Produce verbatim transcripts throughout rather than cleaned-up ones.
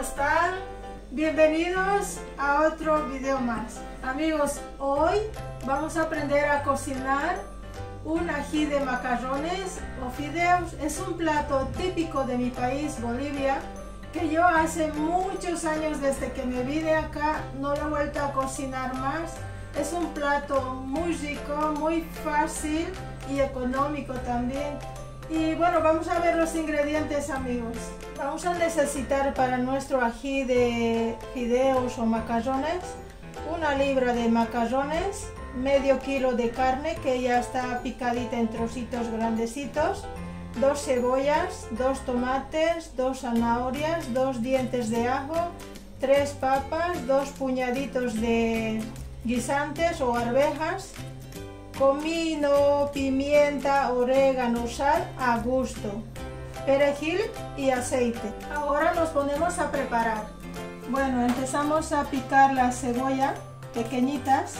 están? Bienvenidos a otro video más. Amigos, hoy vamos a aprender a cocinar un ají de macarrones o fideos. Es un plato típico de mi país, Bolivia, que yo hace muchos años, desde que me vine acá, no lo he vuelto a cocinar más. Es un plato muy rico, muy fácil y económico también. Y bueno, vamos a ver los ingredientes, amigos. Vamos a necesitar para nuestro ají de fideos o macarrones una libra de macarrones, medio kilo de carne que ya está picadita en trocitos grandecitos, dos cebollas, dos tomates, dos zanahorias, dos dientes de ajo, tres papas, dos puñaditos de guisantes o arvejas, comino, pimienta, orégano, sal a gusto, perejil y aceite. Ahora nos ponemos a preparar. Bueno, empezamos a picar la cebolla pequeñitas.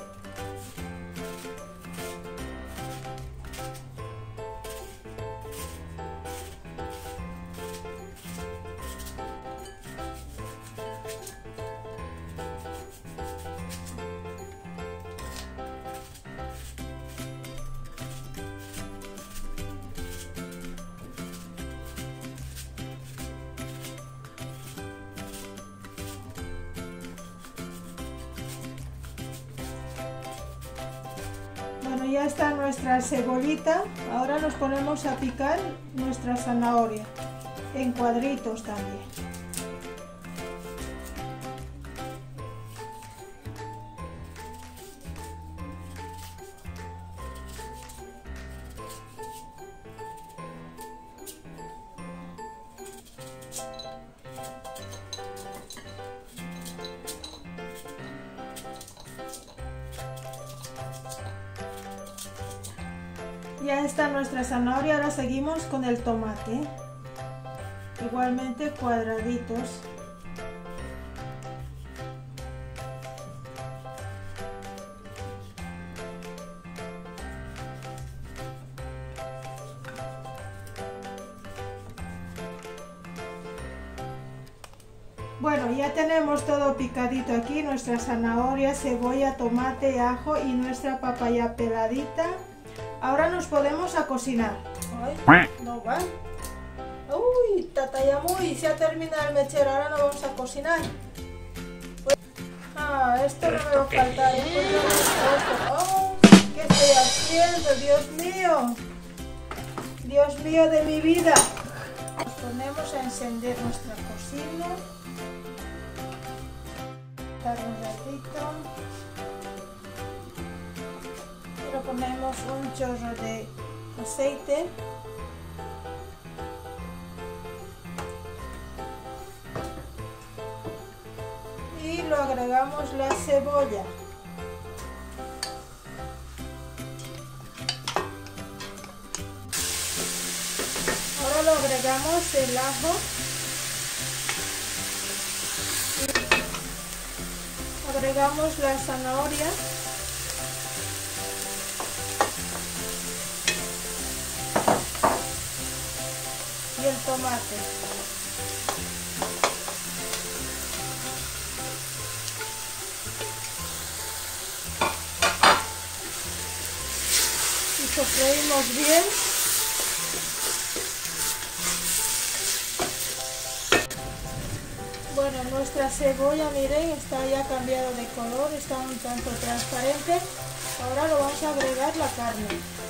Bueno, ya está nuestra cebollita. Ahora nos ponemos a picar nuestra zanahoria en cuadritos también. Ya está nuestra zanahoria, ahora seguimos con el tomate, igualmente cuadraditos. Bueno, ya tenemos todo picadito aquí, nuestra zanahoria, cebolla, tomate, ajo y nuestra papaya peladita. Ahora nos podemos a cocinar. Ay, no va. Uy, tatayamuy, se ha terminado el mechero. Ahora no vamos a cocinar. Pues, ah, esto no me va a faltar. ¿Eh? Oh, ¿qué estoy haciendo? Dios mío. Dios mío de mi vida. Nos ponemos a encender nuestra cocina. Dar un ratito. Ponemos un chorro de aceite, y lo agregamos la cebolla, ahora lo agregamos el ajo, agregamos la zanahoria, y el tomate. Y sofreímos bien. Bueno, nuestra cebolla, miren, está ya cambiado de color, está un tanto transparente. Ahora lo vamos a agregar la carne.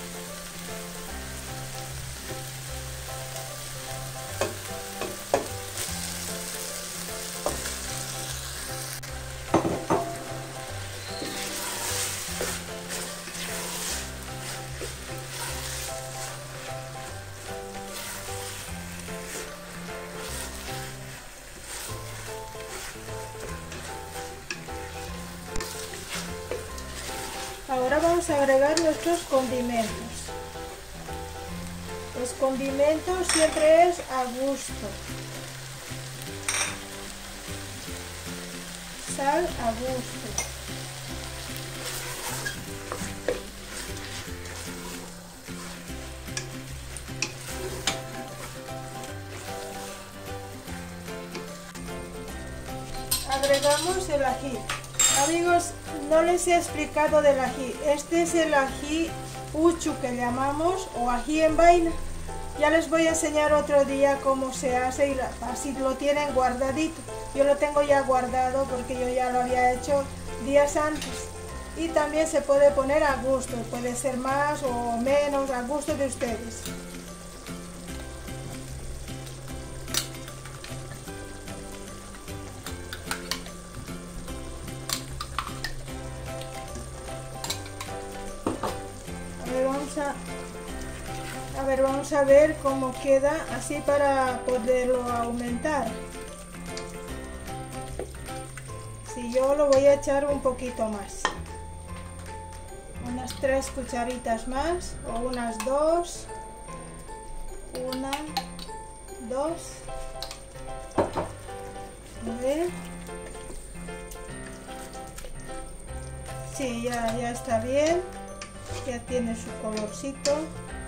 Ahora vamos a agregar nuestros condimentos. Los condimentos siempre es a gusto. Sal a gusto. agregamos el ají. Amigos, no les he explicado del ají. Este es el ají uchu que llamamos, o ají en vaina. Ya les voy a enseñar otro día cómo se hace y así lo tienen guardadito. Yo lo tengo ya guardado porque yo ya lo había hecho días antes. Y también se puede poner a gusto, puede ser más o menos, a gusto de ustedes. A ver, vamos a... A ver, vamos a ver cómo queda, así para poderlo aumentar. Si yo lo voy a echar un poquito más. Unas tres cucharitas más, o unas dos. Una, dos. A ver. Sí, ya, ya está bien. Ya tiene su colorcito.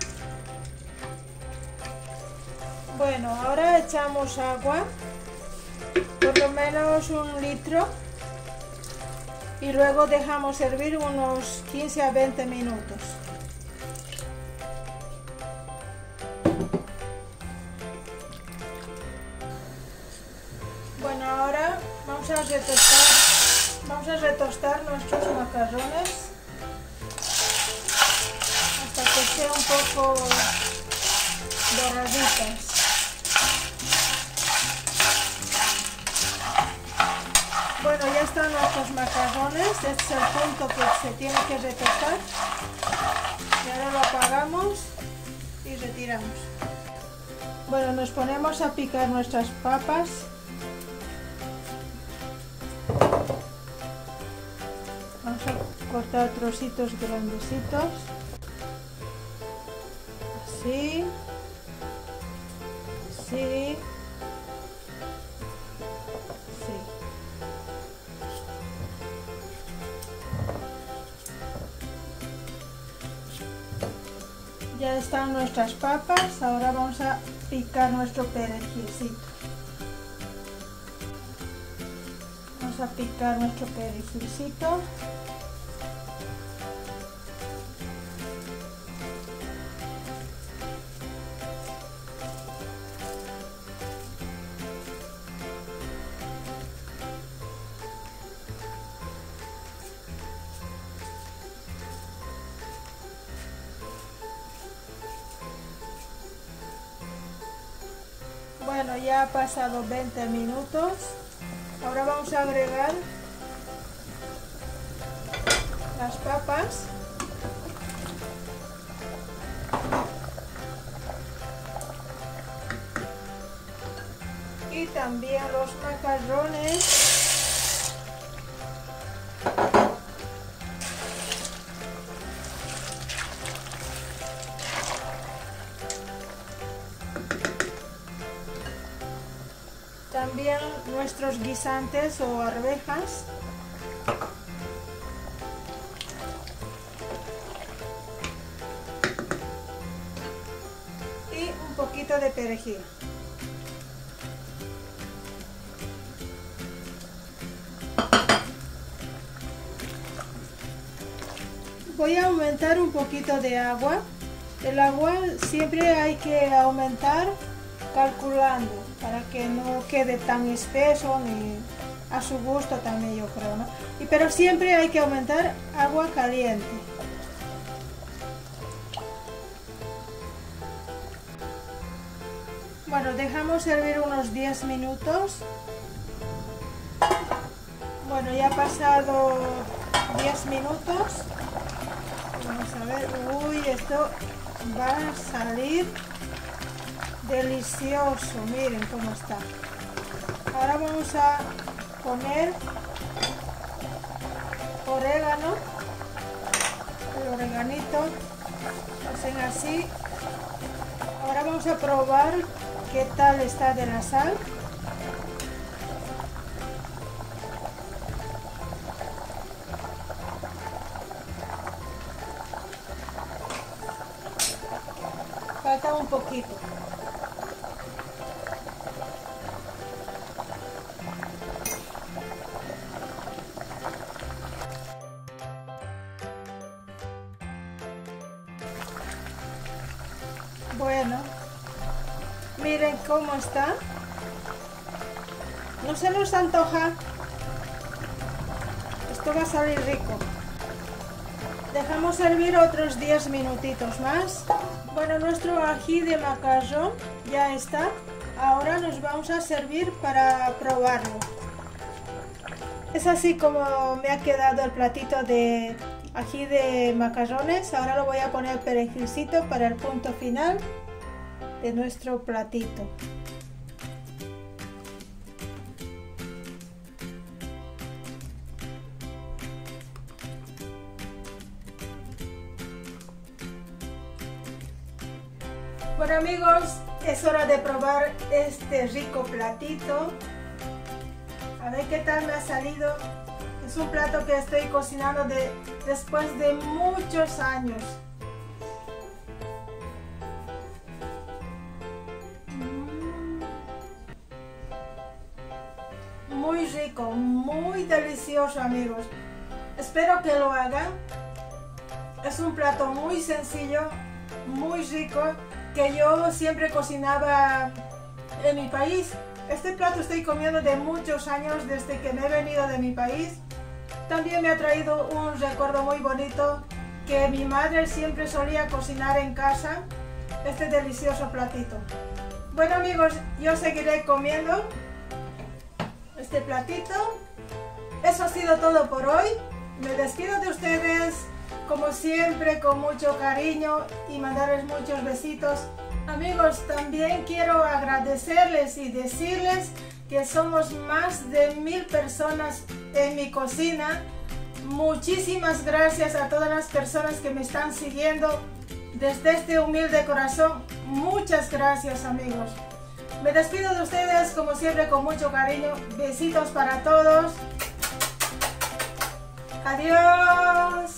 Bueno, ahora echamos agua, por lo menos un litro, y luego dejamos hervir unos quince a veinte minutos. Bueno, ahora vamos a retostar, vamos a retostar nuestros macarrones hasta que sean un poco doraditas. Bueno, ya están nuestros macarrones, este es el punto que se tiene que retostar. Y ahora lo apagamos y retiramos. Bueno, nos ponemos a picar nuestras papas. Vamos a cortar trocitos grandecitos. Así. Así. Ya están nuestras papas, ahora vamos a picar nuestro perejilcito. Vamos a picar nuestro perejilcito. Bueno, ya ha pasado veinte minutos. Ahora vamos a agregar las papas. Y también los macarrones. También nuestros guisantes o arvejas. Y un poquito de perejil. Voy a aumentar un poquito de agua. El agua siempre hay que aumentar calculando para que no quede tan espeso, ni a su gusto también, yo creo, ¿no? Y pero siempre hay que aumentar agua caliente. Bueno, dejamos hervir unos diez minutos. Bueno, ya ha pasado diez minutos. Vamos a ver, uy, esto va a salir delicioso, miren cómo está. Ahora vamos a poner orégano, el oreganito, hacen así. Ahora vamos a probar qué tal está de la sal. Falta un poquito. cómo está. No se nos antoja. Esto va a salir rico. Dejamos hervir otros diez minutitos más. Bueno, nuestro ají de macarrón ya está. Ahora nos vamos a servir para probarlo. Es así como me ha quedado el platito de ají de macarrones. Ahora lo voy a poner perejilcito para el punto final de nuestro platito. Bueno amigos, es hora de probar este rico platito. A ver qué tal me ha salido. Es un plato que estoy cocinando de, después de muchos años. Mm. Muy rico, muy delicioso amigos. Espero que lo hagan. Es un plato muy sencillo, muy rico, que yo siempre cocinaba en mi país. Este plato estoy comiendo de muchos años, desde que me he venido de mi país. También me ha traído un recuerdo muy bonito, que mi madre siempre solía cocinar en casa este delicioso platito. Bueno amigos, yo seguiré comiendo este platito. Eso ha sido todo por hoy. Me despido de ustedes como siempre con mucho cariño y mandarles muchos besitos. Amigos, también quiero agradecerles y decirles que somos más de mil personas en mi cocina. Muchísimas gracias a todas las personas que me están siguiendo desde este humilde corazón. Muchas gracias amigos. Me despido de ustedes como siempre con mucho cariño. Besitos para todos. Adiós.